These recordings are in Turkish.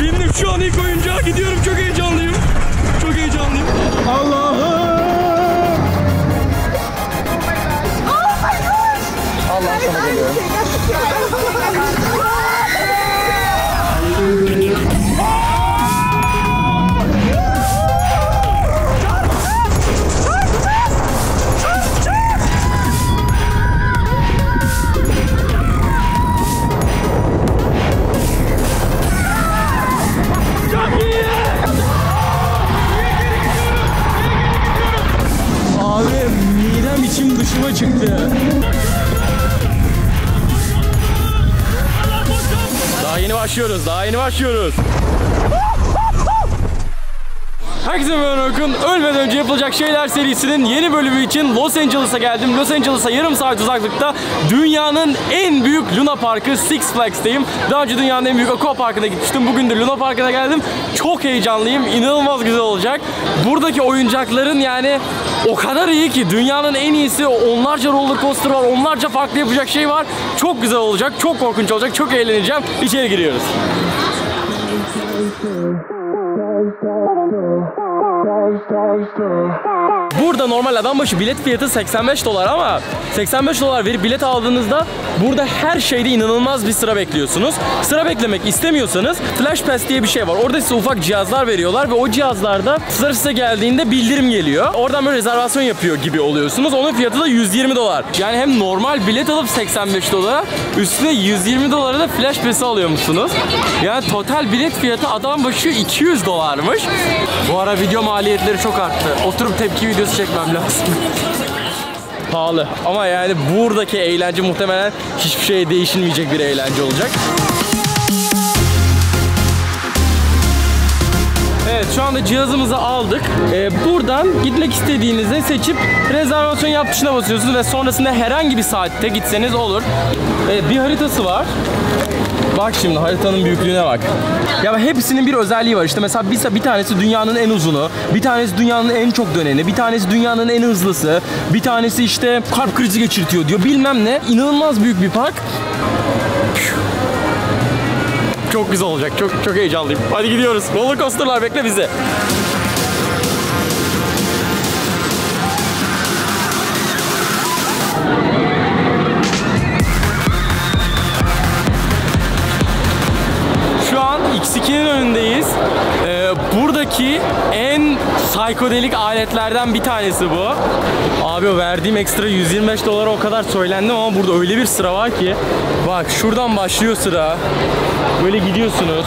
Benim şu an ilk oyuncağa gidiyorum. Çok heyecanlıyım. Çok heyecanlıyım. Allah'ım. Allah sana geliyorum. Abi midem içim dışıma çıktı. Daha yeni başlıyoruz. Daha yeni başlıyoruz. Herkese merhaba Orkun. Ölmeden önce yapılacak şeyler serisinin yeni bölümü için Los Angeles'a geldim. Los Angeles'a yarım saat uzaklıkta dünyanın en büyük Luna Parkı Six Flags'teyim. Daha önce dünyanın en büyük Aqua Parkı'na gitmiştim. Bugün de Luna Parkı'na geldim. Çok heyecanlıyım. İnanılmaz güzel olacak. Buradaki oyuncakların yani o kadar iyi ki dünyanın en iyisi. Onlarca roller coaster var. Onlarca farklı yapacak şey var. Çok güzel olacak. Çok korkunç olacak. Çok eğleneceğim. İçeri giriyoruz. Burada normal adam başı bilet fiyatı $85 ama $85 verip bilet aldığınızda burada her şeyde inanılmaz bir sıra bekliyorsunuz. Sıra beklemek istemiyorsanız Flash Pass diye bir şey var. Orada size ufak cihazlar veriyorlar ve o cihazlarda sıra size geldiğinde bildirim geliyor. Oradan böyle rezervasyon yapıyor gibi oluyorsunuz. Onun fiyatı da $120. Yani hem normal bilet alıp $85, üstüne $120 da Flash Pass'i alıyormuşsunuz. Yani total bilet fiyatı adam başı $200'mış. Bu ara video maliyetleri çok arttı. Oturup tepki videosu çekmem lazım. Pahalı ama yani buradaki eğlence muhtemelen hiçbir şeye değişilmeyecek bir eğlence olacak. Evet, şu anda cihazımızı aldık. Buradan gitmek istediğinizi seçip rezervasyon yap tuşuna basıyorsunuz ve sonrasında herhangi bir saatte gitseniz olur. Bir haritası var. Bak şimdi haritanın büyüklüğüne bak. Ya hepsinin bir özelliği var. İşte mesela bir tanesi dünyanın en uzunu, bir tanesi dünyanın en çok döneni, bir tanesi dünyanın en hızlısı, bir tanesi işte kalp krizi geçirtiyor diyor. Bilmem ne. İnanılmaz büyük bir park. Çok güzel olacak. Çok heyecanlıyım. Hadi gidiyoruz. Roller coaster'lar bekle bizi. Şu an X2'nin önündeyiz. Buradaki en psikodelik aletlerden bir tanesi bu. Abi o verdiğim ekstra $125 o kadar söylendim ama burada öyle bir sıra var ki. Bak şuradan başlıyor sıra. Böyle gidiyorsunuz,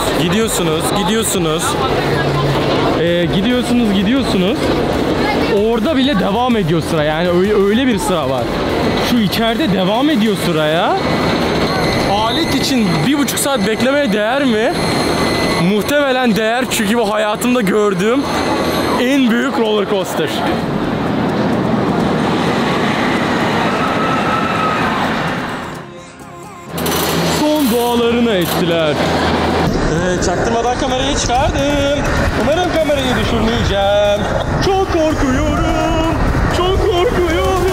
gidiyorsunuz. Orada bile devam ediyor sıra. Yani öyle bir sıra var. Şu içeride devam ediyor sıraya. Alet için 1,5 saat beklemeye değer mi? Muhtemelen değer çünkü bu hayatımda gördüğüm en büyük roller coaster. Son dualarını ettiler. Çaktırmadan kamerayı çıkardım. Umarım kamerayı düşürmeyeceğim. Çok korkuyorum. Çok korkuyorum.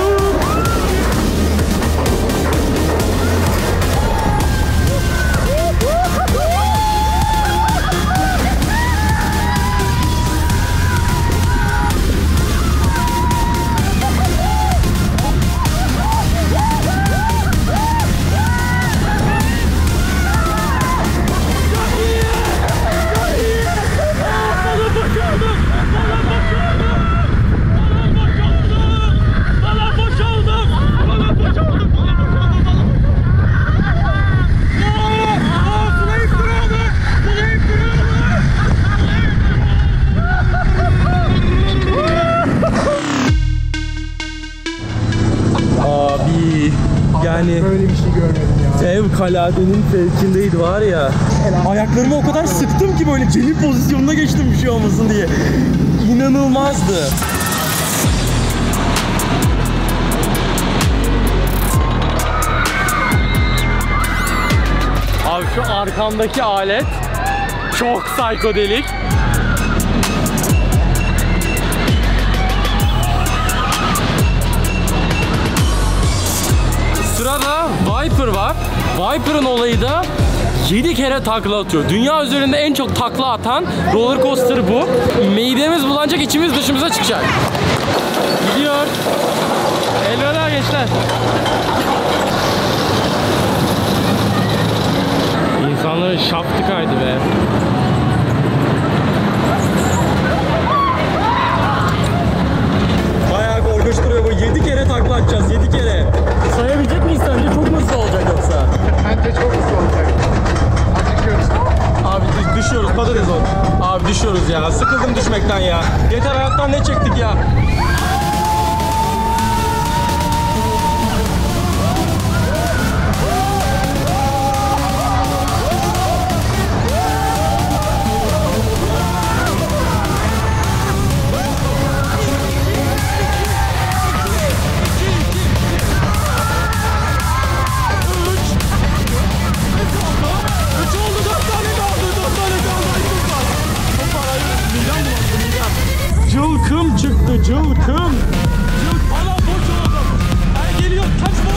Yani böyle bir şey görmedim ya. Fevkaladenin fevkindeydi var ya. Ayaklarımı o kadar sıktım ki böyle cenin pozisyonuna geçtim bir şey olmasın diye. İnanılmazdı. Abi şu arkamdaki alet çok psikodelik. Sırada Viper var. Viper'ın olayı da 7 kere takla atıyor. Dünya üzerinde en çok takla atan roller coaster bu. Midemiz bulanacak, içimiz dışımıza çıkacak. Gidiyor. Elveda gençler. İnsanların şaftı kaydı be. Bayağı korkunç duruyor bu. 7 kere takla atacağız, 7 kere. Sayabilecek miyiz sence? Çok mu hızlı olacak yoksa? Bence çok hızlı olacak. Acıkıyoruz. Abi düşüyoruz, patates oldu. Abi düşüyoruz ya. Sıkıldım düşmekten ya. Yeter, hayattan ne çektik ya. Cılkım çıktı, cılkım. Ana boş oldum. Ben geliyor, kaçma.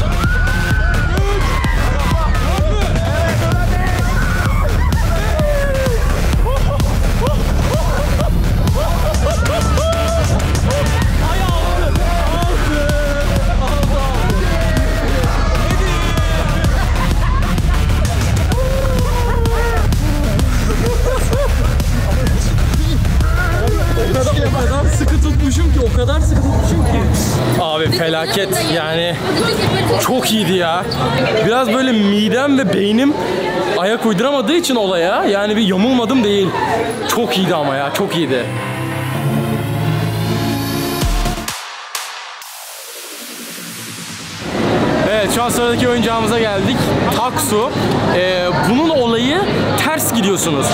3. O kadar sıkı tutmuşum ki, o kadar sıkı tutmuşum ki. Abi felaket yani, çok iyiydi ya. Biraz böyle midem ve beynim ayak uyduramadığı için olaya, yani bir yamulmadım değil. Çok iyiydi ama ya, çok iyiydi. Evet, şu an sıradaki oyuncağımıza geldik. Taksu. Bunun olayı ters gidiyorsunuz.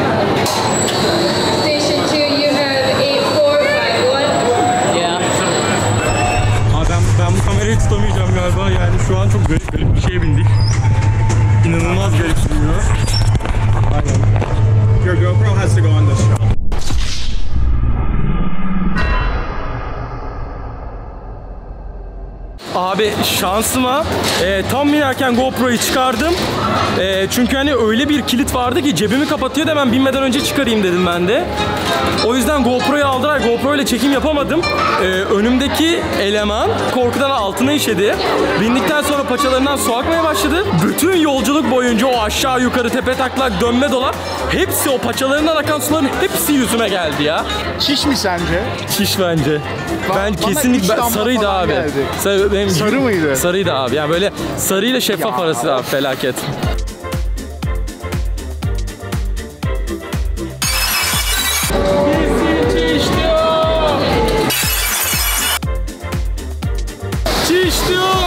Ben bu kamerayı tutamayacağım galiba, yani şu an çok garip bir şeye bindik. İnanılmaz garip sürüyor. Aynen. Your GoPro has to go on this shelf. Abi şansıma tam binerken GoPro'yu çıkardım. Çünkü hani öyle bir kilit vardı ki cebimi kapatıyor da ben binmeden önce çıkarayım dedim ben de. O yüzden GoPro'yu aldılar. GoPro ile çekim yapamadım. Önümdeki eleman korkudan altına işedi. Bindikten sonra paçalarından su akmaya başladı. Bütün yolculuk boyunca o aşağı yukarı tepe taklak dönme dolap, hepsi o paçalarından akan suların hepsi yüzüme geldi ya. Çiş mi sence? Çiş bence. Ben Bana kesinlikle üç damla sarıydı falan abi. geldi. Sarı mıydı? Sarıydı abi. Yani böyle sarıyla şeffaf arası abi, felaket. Çişti o.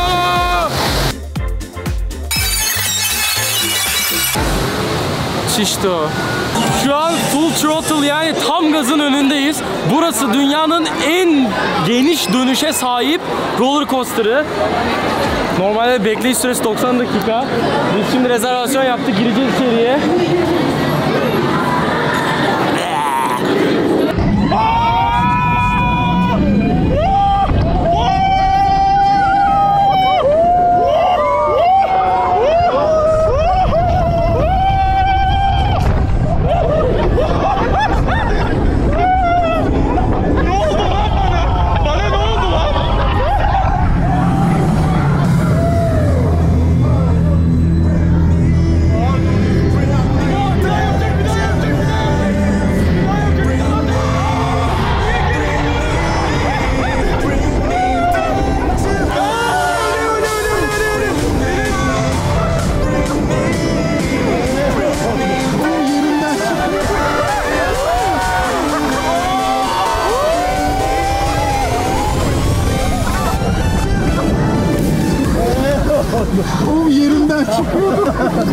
Çişti o. Şu an full throttle, yani tam gazın önündeyiz. Burası dünyanın en geniş dönüşe sahip roller coaster'ı. Normalde bekleyiş süresi 90 dakika. Biz şimdi rezervasyon yaptık, gireceğiz içeriye. O yerinden çıkıyor.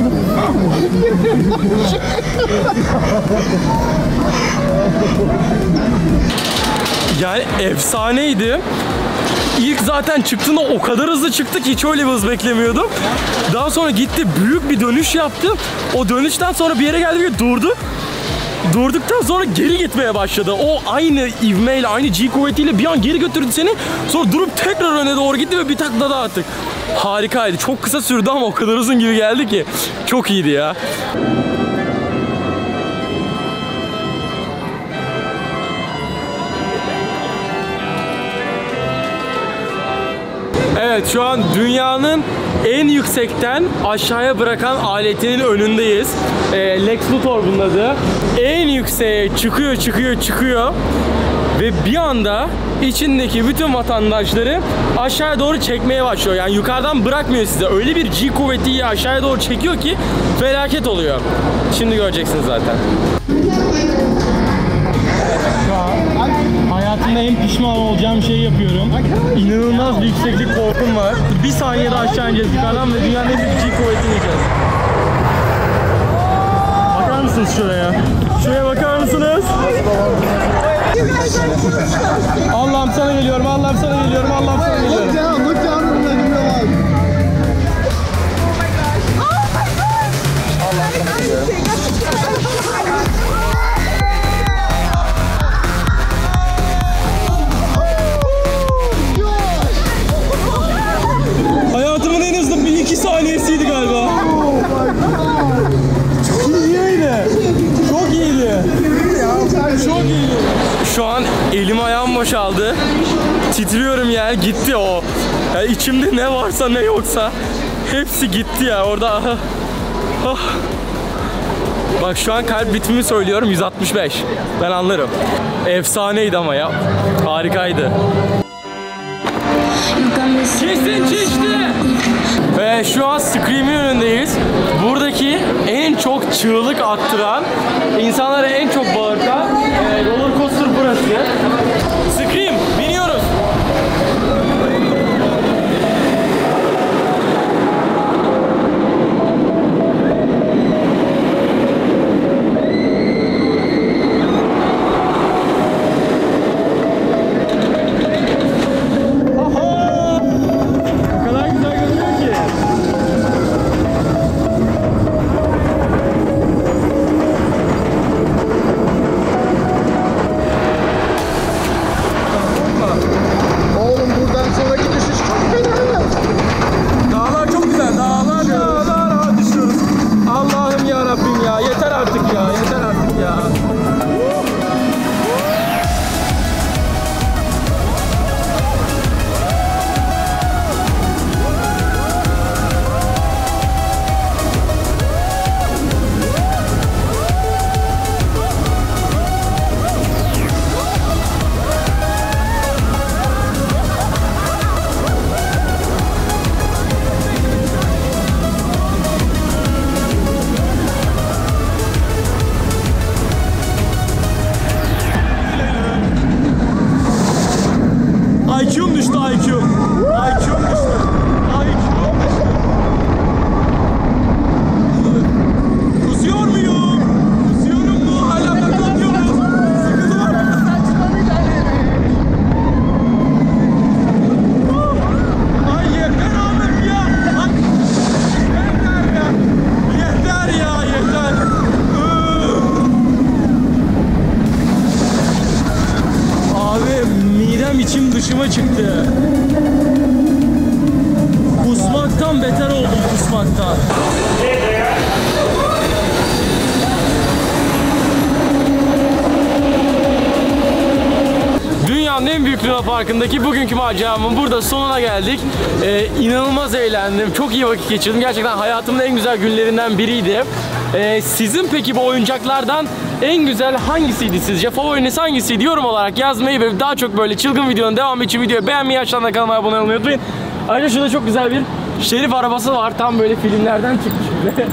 Yani efsaneydi. İlk zaten çıktığında o kadar hızlı çıktı ki hiç öyle bir hız beklemiyordum. Daha sonra gitti, büyük bir dönüş yaptı. O dönüşten sonra bir yere geldi ve durdu. Durduktan sonra geri gitmeye başladı. O aynı ivmeyle, aynı G kuvvetiyle bir an geri götürdü seni. Sonra durup tekrar öne doğru gitti ve bir takla daha attık. Harikaydı. Çok kısa sürdü ama o kadar uzun gibi geldi ki. Çok iyiydi ya. Evet, şu an dünyanın en yüksekten aşağıya bırakan aletinin önündeyiz. Lex Luthor bunun adı. En yükseğe çıkıyor ve bir anda içindeki bütün vatandaşları aşağıya doğru çekmeye başlıyor. Yani yukarıdan bırakmıyor size. Öyle bir G kuvvetiyle aşağıya doğru çekiyor ki felaket oluyor. Şimdi göreceksiniz zaten. Şu an hayatımda en pişman olacağım şeyi yapıyorum. İnanılmaz bir yükseklik korkum var. Bir saniyede aşağı ineceğiz yukarıdan ve dünyanın en büyük G kuvvetini yiyeceğiz. Bakar mısınız şuraya? Şuraya bakar mısınız? Allah'ım sana geliyorum, Allah'ım sana geliyorum, Allah'ım sana geliyorum. Hayatımın en hızlı 1-2 saniyesiydi galiba. Çok iyiydi. Çok iyiydi. Çok iyiydi. Şu an elim ayağım boşaldı. Titriyorum ya. Gitti o. Yani içimde ne varsa ne yoksa hepsi gitti ya. Orada Bak şu an kalp ritmimi söylüyorum, 165. Ben anlarım. Efsaneydi ama ya. Harikaydı. Kesin çişti. Ve şu an Scream'in önündeyiz. Buradaki en çok çığlık attıran, insanlara en çok bağırtan roller coaster burası. Scream, biniyoruz. IQ'm düştü, IQ'm düştü. Kusuyor muyum? Kusuyorum mu? Hala ben kalkıyorum. Sıkıntı var mı? Ay yeter abi ya. Yeter ya. Yeter. Abi midem içim dışıma çıktı. Kusmaktan beter oldum, kusmaktan. Dünyanın en büyük Luna Parkı'ndaki bugünkü maceramın burada sonuna geldik. İnanılmaz eğlendim. Çok iyi vakit geçirdim. Gerçekten hayatımın en güzel günlerinden biriydi. Sizin peki bu oyuncaklardan en güzel hangisiydi sizce? Favoriniz hangisiydi? Yorum olarak yazmayı ve daha çok böyle çılgın videonun devamı için videoyu beğenmeyi, aşağıdan kanalıma abone olmayı unutmayın. Ayrıca şurada çok güzel bir şerif arabası var. Tam böyle filmlerden çıkmış gibi.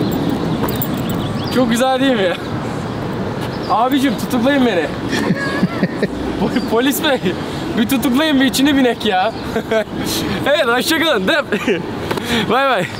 Çok güzel değil mi? Abicim tutuklayın beni. Polis bey, bir tutuklayın, bir içine binek ya. Evet, hoşçakalın. Bay bay.